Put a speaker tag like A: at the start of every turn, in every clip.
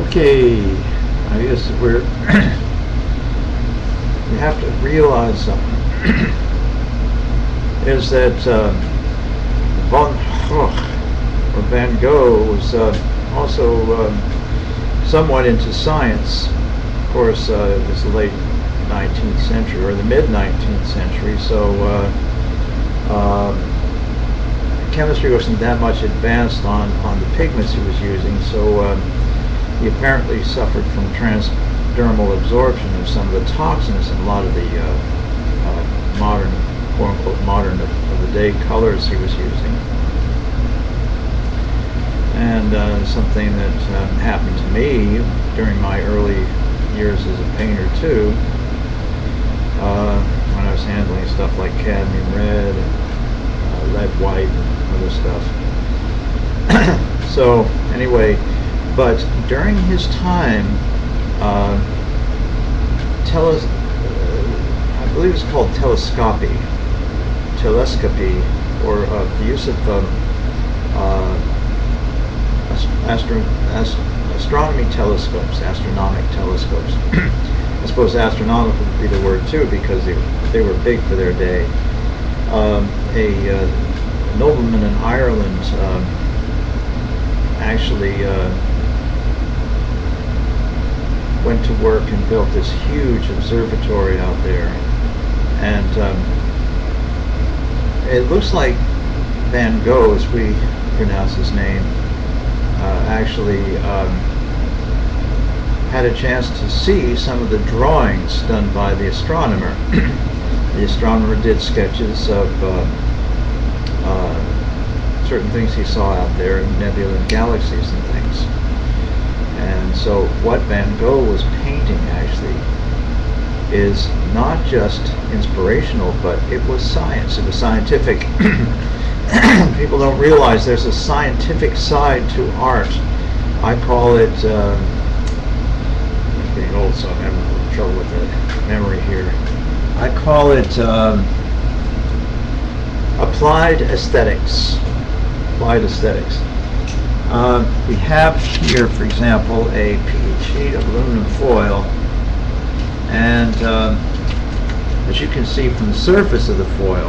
A: Okay, I guess we have to realize something. Is that Van Gogh was also somewhat into science. Of course, it was the late 19th century or the mid 19th century, so chemistry wasn't that much advanced on the pigments he was using, so he apparently suffered from transdermal absorption of some of the toxins in a lot of the modern, quote-unquote, modern of the day colors he was using. And something that happened to me during my early years as a painter too, when I was handling stuff like cadmium red, and, lead white, and other stuff. So anyway, but during his time, I believe it's called telescopy, or the use of astronomy telescopes, astronomic telescopes. I suppose astronomical would be the word too, because they were big for their day. A nobleman in Ireland actually went to work and built this huge observatory out there, and it looks like Van Gogh, as we pronounce his name, actually had a chance to see some of the drawings done by the astronomer. The astronomer did sketches of certain things he saw out there, nebula and galaxies and things. And so what Van Gogh was painting actually is not just inspirational, but it was science. It was scientific. People don't realize there's a scientific side to art. I call it, I'm getting old, so I'm having a little trouble with the memory here. I call it applied aesthetics. Applied aesthetics. We have here, for example, a sheet of aluminum foil, and as you can see from the surface of the foil,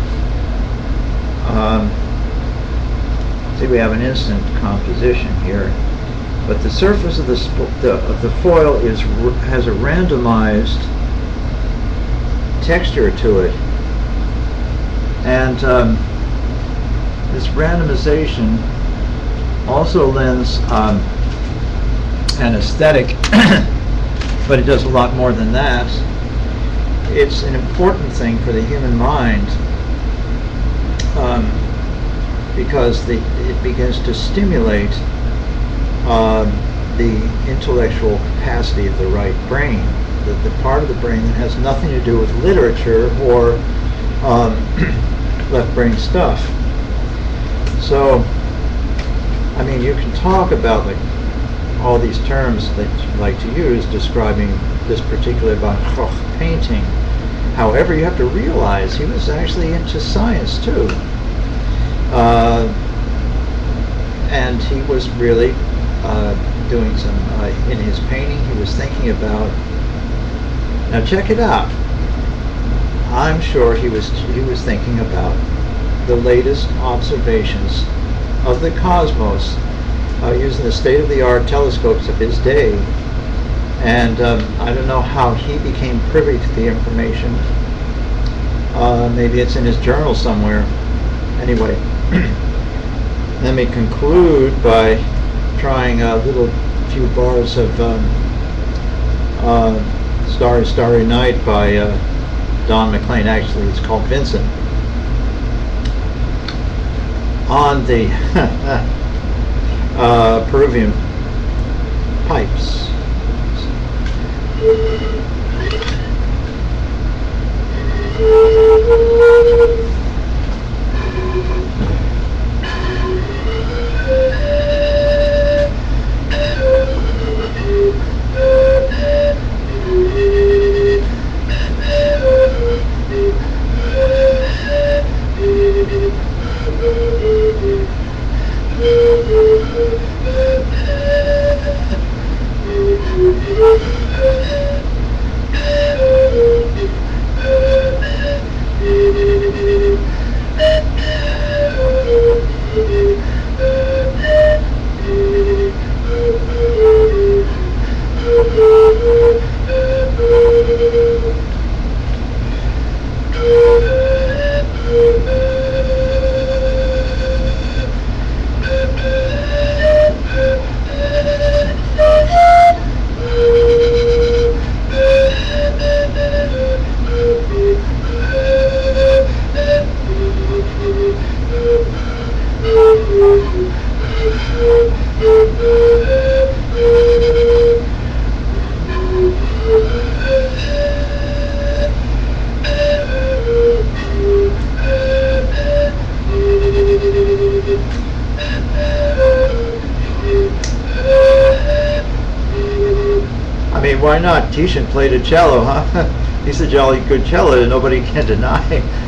A: see, we have an instant composition here, but the surface of the foil has a randomized texture to it, and this randomization also lends an aesthetic, but it does a lot more than that. It's an important thing for the human mind, because it begins to stimulate the intellectual capacity of the right brain, the part of the brain that has nothing to do with literature or left brain stuff. So, I mean, you can talk about all these terms that you like to use describing this particular Van Gogh painting. However, you have to realize he was actually into science too. And he was really doing some, in his painting, he was thinking about, now check it out, I'm sure he was thinking about the latest observations of the cosmos using the state-of-the-art telescopes of his day. And I don't know how he became privy to the information. Maybe it's in his journal somewhere. Anyway, let me conclude by trying a few bars of Starry, Starry Night by McLean. Actually, it's called Vincent. On the Peruvian pipes. I mean, why not? Titian played a cello, huh? He's a jolly good cello that nobody can deny.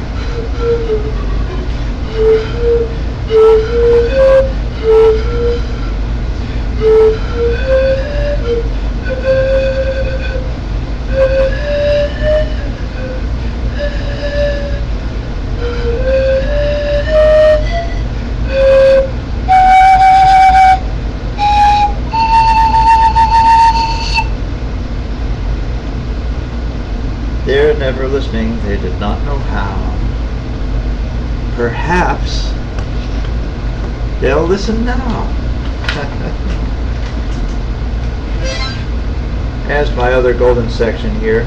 A: They're never listening. They did not know how. Perhaps they'll listen now. As my other golden section here.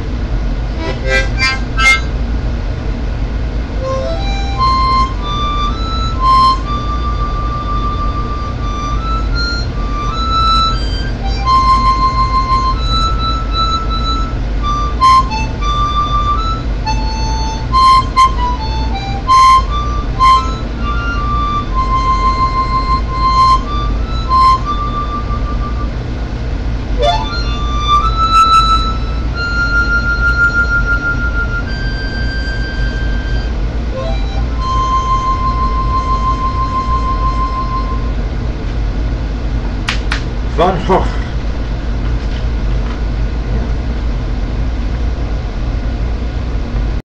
A: Fun.